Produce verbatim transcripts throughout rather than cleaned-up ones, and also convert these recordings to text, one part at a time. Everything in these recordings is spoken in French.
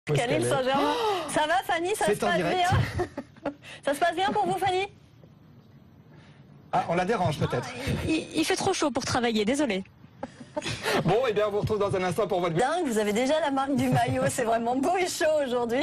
Canil Saint-Germain. Oh, ça va Fanny, ça se passe bien? Ça se passe bien pour vous Fanny? Ah, on la dérange peut-être. Il, il fait trop chaud pour travailler, désolé. Bon, et eh bien on vous retrouve dans un instant pour votre... Dingue, vous avez déjà la marque du maillot, c'est vraiment beau et chaud aujourd'hui.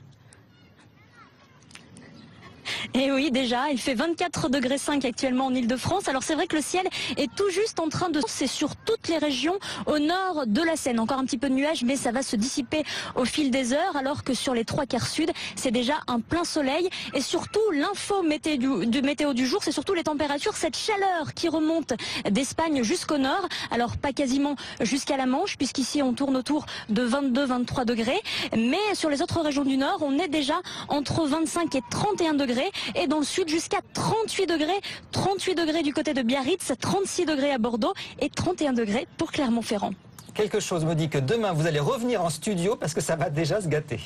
Et oui, déjà, il fait vingt-quatre degrés cinq actuellement en Ile-de-France. Alors c'est vrai que le ciel est tout juste en train de... C'est sur toutes les régions au nord de la Seine. Encore un petit peu de nuages, mais ça va se dissiper au fil des heures, alors que sur les trois quarts sud, c'est déjà un plein soleil. Et surtout, l'info météo du, du météo du jour, c'est surtout les températures, cette chaleur qui remonte d'Espagne jusqu'au nord. Alors pas quasiment jusqu'à la Manche, puisqu'ici on tourne autour de vingt-deux à vingt-trois degrés. Mais sur les autres régions du nord, on est déjà entre vingt-cinq et trente et un degrés. Et dans le sud jusqu'à trente-huit degrés, trente-huit degrés du côté de Biarritz, trente-six degrés à Bordeaux et trente et un degrés pour Clermont-Ferrand. Quelque chose me dit que demain vous allez revenir en studio parce que ça va déjà se gâter.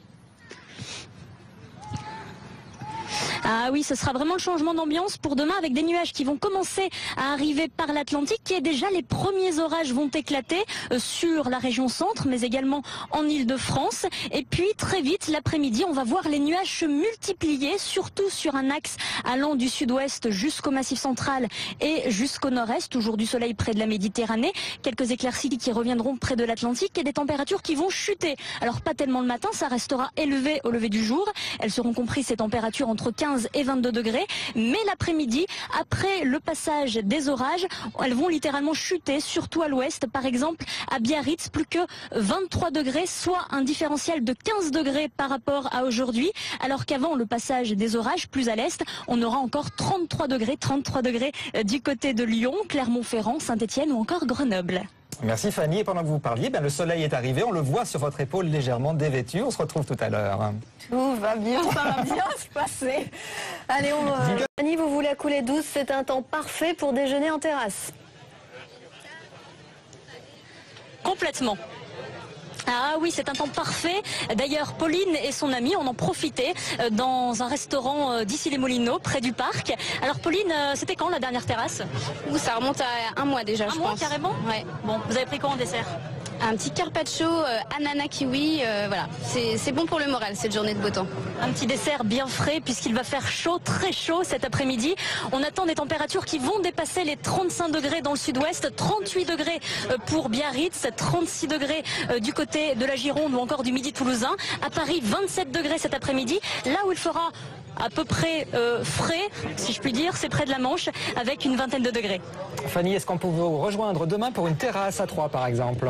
Ah oui, ce sera vraiment le changement d'ambiance pour demain avec des nuages qui vont commencer à arriver par l'Atlantique et déjà les premiers orages vont éclater sur la région centre mais également en Ile-de-France. Et puis très vite l'après-midi, on va voir les nuages se multiplier, surtout sur un axe allant du sud-ouest jusqu'au Massif central et jusqu'au nord-est, toujours du soleil près de la Méditerranée. Quelques éclaircies qui reviendront près de l'Atlantique et des températures qui vont chuter. Alors pas tellement le matin, ça restera élevé au lever du jour. Elles seront comprises ces températures entre quinze et vingt-deux degrés, mais l'après-midi, après le passage des orages, elles vont littéralement chuter, surtout à l'ouest, par exemple à Biarritz, plus que vingt-trois degrés, soit un différentiel de quinze degrés par rapport à aujourd'hui, alors qu'avant le passage des orages, plus à l'est, on aura encore trente-trois degrés, trente-trois degrés du côté de Lyon, Clermont-Ferrand, Saint-Étienne ou encore Grenoble. Merci Fanny, et pendant que vous parliez, ben, le soleil est arrivé, on le voit sur votre épaule légèrement dévêtue, on se retrouve tout à l'heure. Tout va bien, ça va bien se passer. Allez, on va... Fanny, vous voulez couler douce, c'est un temps parfait pour déjeuner en terrasse. Complètement. Ah oui, c'est un temps parfait. D'ailleurs, Pauline et son amie, on en profitait dans un restaurant d'Issy-les-Moulineaux, près du parc. Alors Pauline, c'était quand la dernière terrasse? Ouh, ça remonte à un mois déjà, un je mois, pense. Carrément? Ouais. Bon, vous avez pris quoi en dessert? Un petit carpaccio, euh, ananas kiwi, euh, voilà. C'est bon pour le moral cette journée de beau temps. Un petit dessert bien frais puisqu'il va faire chaud, très chaud cet après-midi. On attend des températures qui vont dépasser les trente-cinq degrés dans le sud-ouest, trente-huit degrés pour Biarritz, trente-six degrés du côté de la Gironde ou encore du Midi toulousain. À Paris, vingt-sept degrés cet après-midi. Là où il fera à peu près euh, frais, si je puis dire, c'est près de la Manche, avec une vingtaine de degrés. Fanny, est-ce qu'on peut vous rejoindre demain pour une terrasse à Troyes, par exemple?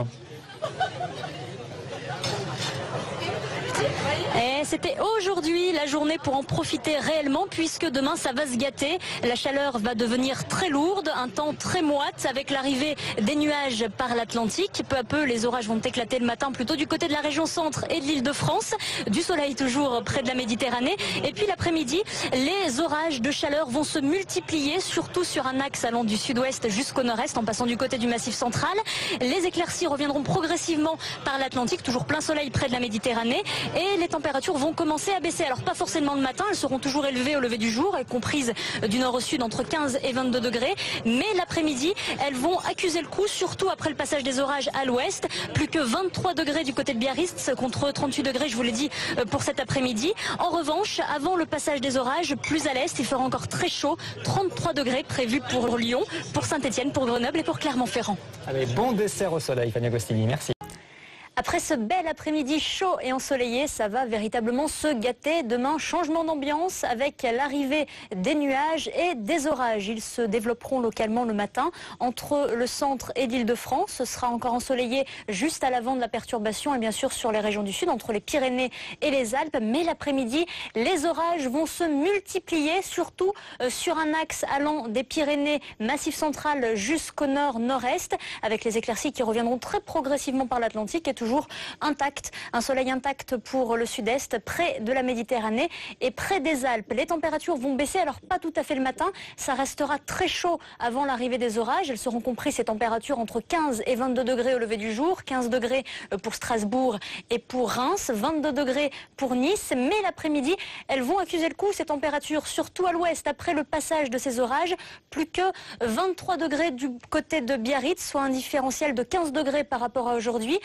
Et c'était aujourd'hui la journée pour en profiter réellement puisque demain ça va se gâter. La chaleur va devenir très lourde, un temps très moite avec l'arrivée des nuages par l'Atlantique. Peu à peu les orages vont éclater le matin plutôt du côté de la région centre et de l'Île-de-France. Du soleil toujours près de la Méditerranée. Et puis l'après-midi, les orages de chaleur vont se multiplier, surtout sur un axe allant du sud-ouest jusqu'au nord-est en passant du côté du Massif central. Les éclaircies reviendront progressivement par l'Atlantique, toujours plein soleil près de la Méditerranée. Et les températures vont commencer à baisser. Alors pas forcément le matin, elles seront toujours élevées au lever du jour, comprises du nord au sud entre quinze et vingt-deux degrés. Mais l'après-midi, elles vont accuser le coup, surtout après le passage des orages à l'ouest. Plus que vingt-trois degrés du côté de Biarritz contre trente-huit degrés, je vous l'ai dit, pour cet après-midi. En revanche, avant le passage des orages, plus à l'est, il fera encore très chaud. trente-trois degrés prévus pour Lyon, pour Saint-Étienne, pour Grenoble et pour Clermont-Ferrand. Allez, bon dessert au soleil, Fanny Agostini, merci. Après ce bel après-midi chaud et ensoleillé, ça va véritablement se gâter. Demain, changement d'ambiance avec l'arrivée des nuages et des orages. Ils se développeront localement le matin entre le centre et l'Île-de-France. Ce sera encore ensoleillé juste à l'avant de la perturbation et bien sûr sur les régions du sud, entre les Pyrénées et les Alpes. Mais l'après-midi, les orages vont se multiplier, surtout sur un axe allant des Pyrénées, Massif central jusqu'au nord-nord-est, avec les éclaircies qui reviendront très progressivement par l'Atlantique et toujours toujours intact, un soleil intact pour le sud-est, près de la Méditerranée et près des Alpes. Les températures vont baisser, alors pas tout à fait le matin, ça restera très chaud avant l'arrivée des orages. Elles seront comprises ces températures entre quinze et vingt-deux degrés au lever du jour, quinze degrés pour Strasbourg et pour Reims, vingt-deux degrés pour Nice, mais l'après-midi, elles vont accuser le coup, ces températures, surtout à l'ouest, après le passage de ces orages, plus que vingt-trois degrés du côté de Biarritz, soit un différentiel de quinze degrés par rapport à aujourd'hui. Encore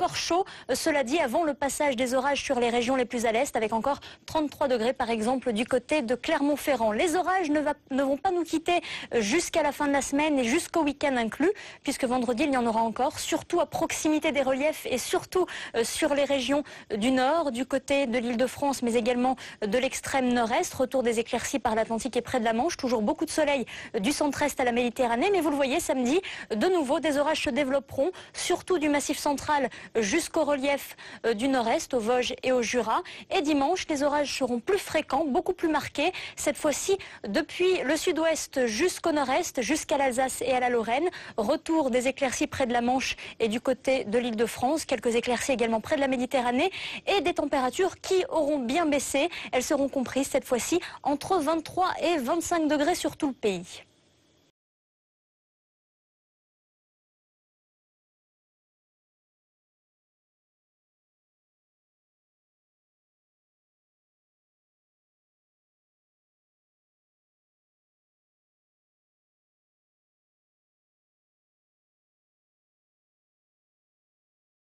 encore chaud, cela dit, avant le passage des orages sur les régions les plus à l'est, avec encore trente-trois degrés par exemple du côté de Clermont-Ferrand. Les orages ne, va, ne vont pas nous quitter jusqu'à la fin de la semaine et jusqu'au week-end inclus, puisque vendredi il y en aura encore, surtout à proximité des reliefs et surtout sur les régions du nord, du côté de l'Île-de-France, mais également de l'extrême nord-est. Retour des éclaircies par l'Atlantique et près de la Manche. Toujours beaucoup de soleil du centre-est à la Méditerranée, mais vous le voyez, samedi, de nouveau, des orages se développeront, surtout du Massif central jusqu'au relief du nord-est, aux Vosges et au Jura. Et dimanche, les orages seront plus fréquents, beaucoup plus marqués, cette fois-ci depuis le sud-ouest jusqu'au nord-est, jusqu'à l'Alsace et à la Lorraine. Retour des éclaircies près de la Manche et du côté de l'Île-de-France, quelques éclaircies également près de la Méditerranée et des températures qui auront bien baissé. Elles seront comprises cette fois-ci entre vingt-trois et vingt-cinq degrés sur tout le pays.